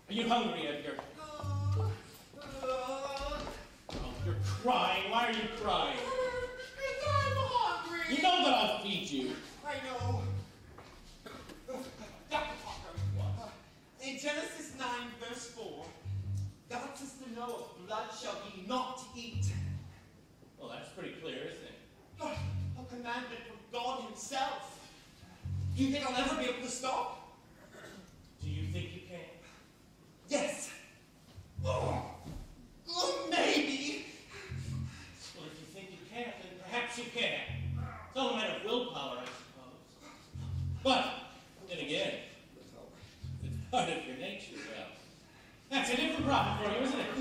Are you hungry, Edgar? Oh, you're crying. Why are you crying? Because I'm hungry. You know that I'll feed you. I know. In Genesis 9, verse 4, God says to Noah, blood shall ye not eat. Well, that's pretty clear, isn't it? A commandment from God himself. Do you think I'll ever be able to stop? Do you think you can? Yes. Oh, maybe. Well, if you think you can't, then perhaps you can. It's all a matter of willpower, I suppose. But, then again, it's part of your nature, well. That's a different problem for you, isn't it?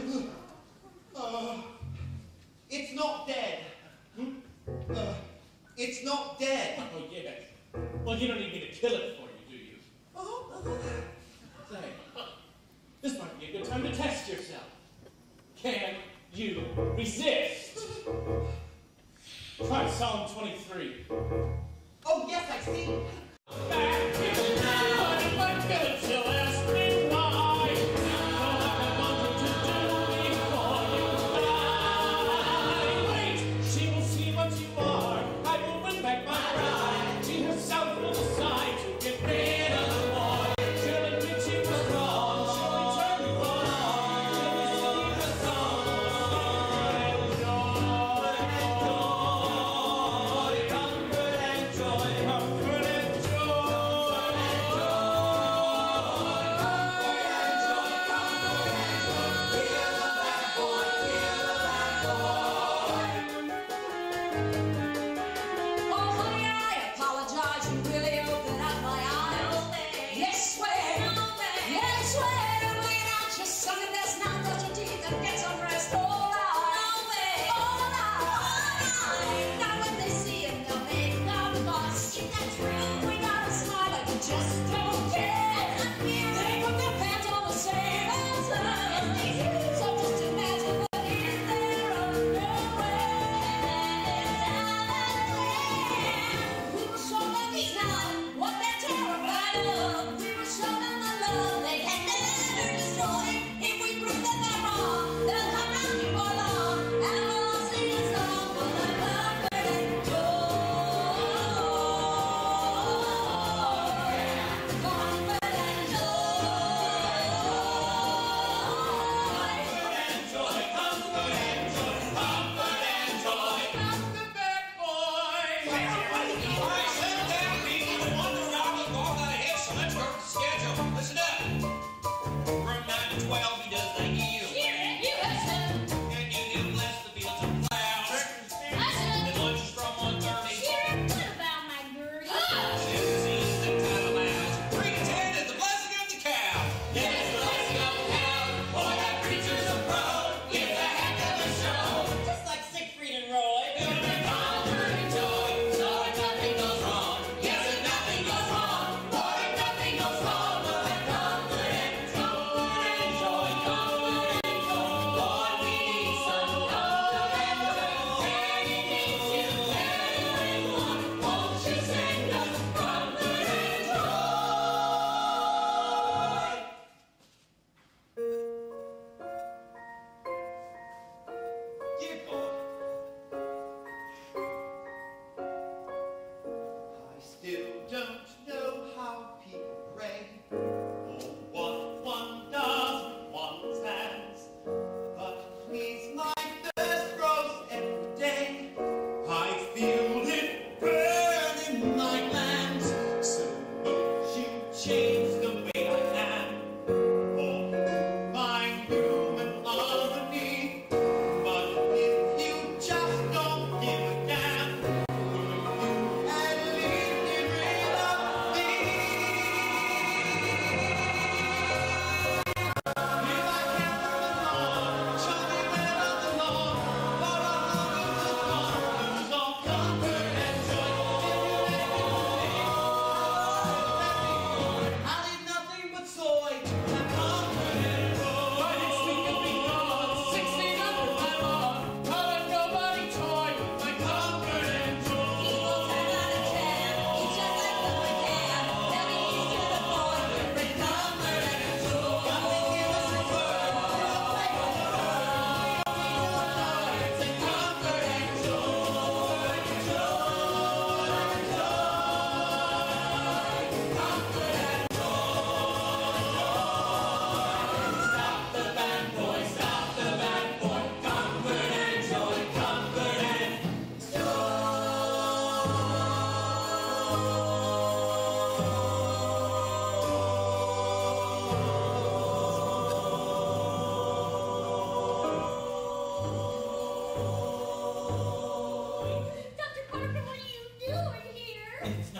It's not dead. It's not dead. Oh, yes. Well, you don't need me to kill it for you, do you? Say, this might be a good time to test yourself. Can you resist? Try Psalm 23. Oh, yes, I see. Back to the night, if I kill it, she'll ask me why. All I wanted to do before you die. Wait, she will see what you are. I will win back my pride. She herself will decide to get rid of the boy. She'll admit she was wrong. She'll return you on. She'll receive the song of joy and joy. Comfort and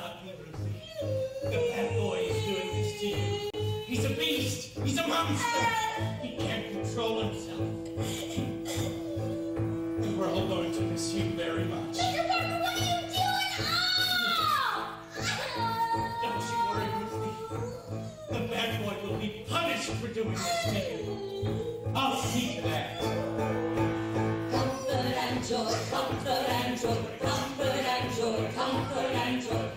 about me, Ruthie. The bad boy is doing this to you. He's a beast. He's a monster. He can't control himself. And we're all going to miss you very much. Mr. Parker, what are you doing? Don't you worry, Ruthie. The bad boy will be punished for doing this to you. I'll see to that. Comfort and joy, comfort and joy, comfort and joy, comfort and joy.